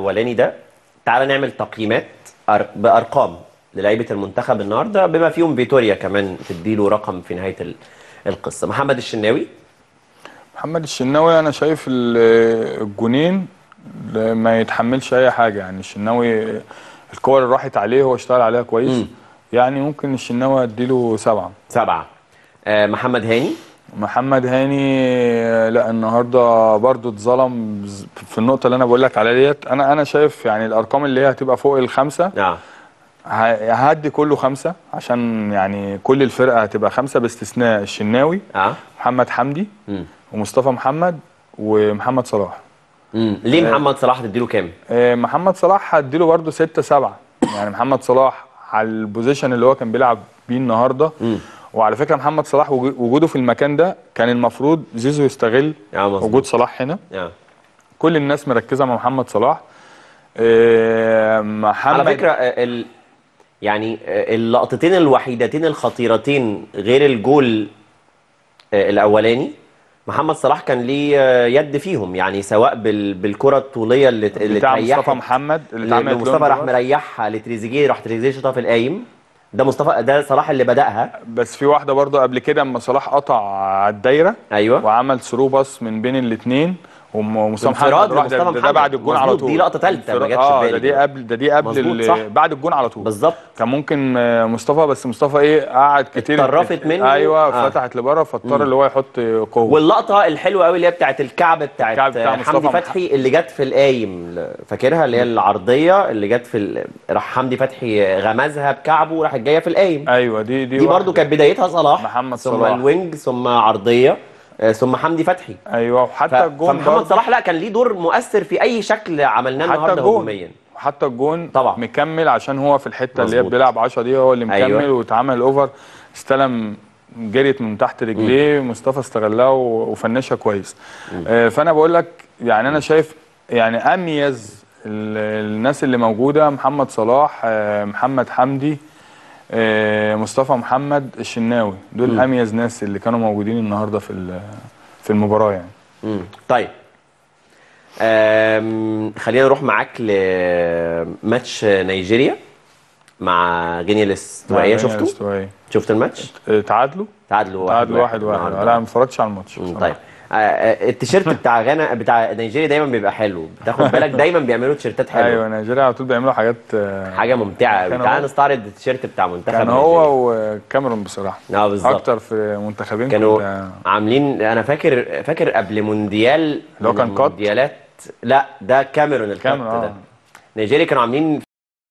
الاولاني ده تعالى نعمل تقييمات بارقام للعيبه المنتخب النهارده بما فيهم فيتوريا كمان تديله رقم في نهايه القصه. محمد الشناوي. محمد الشناوي انا شايف الجونين ما يتحملش اي حاجه. يعني الشناوي الكور اللي راحت عليه هو اشتغل عليها كويس. يعني ممكن الشناوي اديله 7. 7. محمد هاني. محمد هاني لا النهارده برضو اتظلم في النقطه اللي انا بقول لك عليها ديت. انا شايف يعني الارقام اللي هي هتبقى فوق الخمسه هدي كله 5 عشان يعني كل الفرقه هتبقى 5 باستثناء الشناوي محمد حمدي ومصطفى محمد ومحمد صلاح. ليه محمد صلاح تديله كام؟ محمد صلاح هديله برده 6 7. يعني محمد صلاح على البوزيشن اللي هو كان بيلعب بيه النهارده. وعلى فكره محمد صلاح وجوده في المكان ده كان المفروض زيزو يستغل وجود صلاح هنا. كل الناس مركزه مع محمد صلاح. محمد على فكره يعني اللقطتين الوحيدتين الخطيرتين غير الجول الاولاني محمد صلاح كان ليه يد فيهم، يعني سواء بالكره الطوليه اللي بتاع مصطفى محمد اللي اتعملت مصطفى راح مريحها لتريزيجيه، راح تريزيجيه شاطها في القايم. ده مصطفى، ده صلاح اللي بدأها. بس في واحده برضه قبل كده اما صلاح قطع على الدايره ايوه وعمل ثرو باص من بين الاثنين ومصطفى محمد راح ده بعد الجون على طول. دي لقطه ثالثه ما جاتش في بالي. دي قبل بعد الجون على طول بالظبط. كان ممكن مصطفى، بس مصطفى ايه قعد كتير اتطرفت منه. ايوه فتحت لبره فاضطر اللي هو يحط قوه. واللقطه الحلوه قوي اللي هي بتاعت الكعب بتاعت حمدي فتحي اللي جت في القايم، فاكرها اللي هي العرضيه اللي جت في راح حمدي فتحي غمزها بكعبه وراحت جايه في القايم. ايوه دي برده كانت بدايتها صلاح، محمد ثم صلاح الوينج ثم عرضيه ثم حمدي فتحي. ايوه وحتى الجون فمحمد صلاح لا كان ليه دور مؤثر في اي شكل عملناه النهارده هجوميا. حتى الجون طبعا مكمل عشان هو في الحته اللي هي بيلعب 10 دي هو اللي مكمل. أيوة. واتعمل الاوفر استلم جريت من تحت رجليه مصطفى استغلها وفنشها كويس. فانا بقول لك يعني انا شايف يعني اميز الناس اللي موجوده محمد صلاح محمد حمدي مصطفى محمد الشناوي. دول اميز ناس اللي كانوا موجودين النهارده في المباراه يعني. طيب خلينا نروح معاك لماتش نيجيريا مع غينيا الاستوائيه. شفته؟ شفت الماتش؟ تعادلوا 1-1. لا ما اتفرجتش على الماتش. طيب التيشيرت بتاع غانا بتاع نيجيريا دايما بيبقى حلو، بتاخد بالك دايما بيعملوا تيشيرتات حلوه. ايوه نيجيريا على طول بيعملوا حاجه ممتعه قوي. تعال نستعرض التيشيرت بتاع منتخب كان هو والكاميرون بصراحه. بالظبط اكتر في منتخبين كانوا عاملين. انا فاكر قبل مونديال اللي هو كان مونديالات. لا ده كاميرون الكات ده. نيجيريا كانوا عاملين